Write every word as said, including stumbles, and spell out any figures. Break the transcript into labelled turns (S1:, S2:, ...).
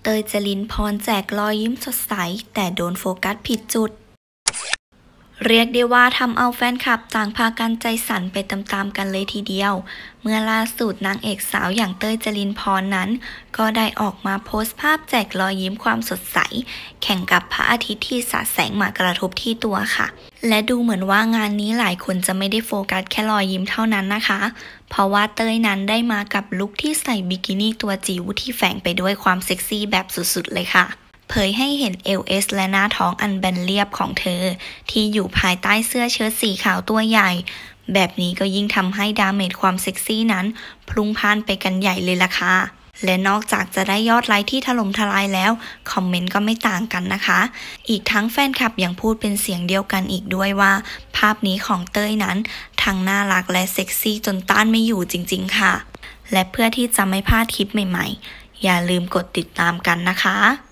S1: เตย จรินพรแจกรอยยิ้มสดใสแต่โดนโฟกัสผิดจุดเรียกได้ว่าทำเอาแฟนคลับต่างพากันใจสั่นไปตามๆกันเลยทีเดียวเมื่อล่าสุดนางเอกสาวอย่างเต้ย จรินพรนั้นก็ได้ออกมาโพสต์ภาพแจกรอยยิ้มความสดใสแข่งกับพระอาทิตย์ที่สาดแสงมากระทบที่ตัวค่ะและดูเหมือนว่างานนี้หลายคนจะไม่ได้โฟกัสแค่รอยยิ้มเท่านั้นนะคะเพราะว่าเต้ยนั้นได้มากับลุคที่ใส่บิกินี่ตัวจิ๋วที่แฝงไปด้วยความเซ็กซี่แบบสุดๆเลยค่ะเผยให้เห็น เอล เอส และหน้าท้องอันแบนเรียบของเธอที่อยู่ภายใต้เสื้อเชิ้ตสีขาวตัวใหญ่แบบนี้ก็ยิ่งทำให้ดาเมจความเซ็กซี่นั้นพลุ่งพล่านไปกันใหญ่เลยล่ะค่ะและนอกจากจะได้ยอดไลค์ที่ถล่มทลายแล้วคอมเมนต์ก็ไม่ต่างกันนะคะอีกทั้งแฟนคลับยังพูดเป็นเสียงเดียวกันอีกด้วยว่าภาพนี้ของเต้ยนั้นทั้งน่ารักและเซ็กซี่จนต้านไม่อยู่จริงๆค่ะและเพื่อที่จะไม่พลาดคลิปใหม่ๆอย่าลืมกดติดตามกันนะคะ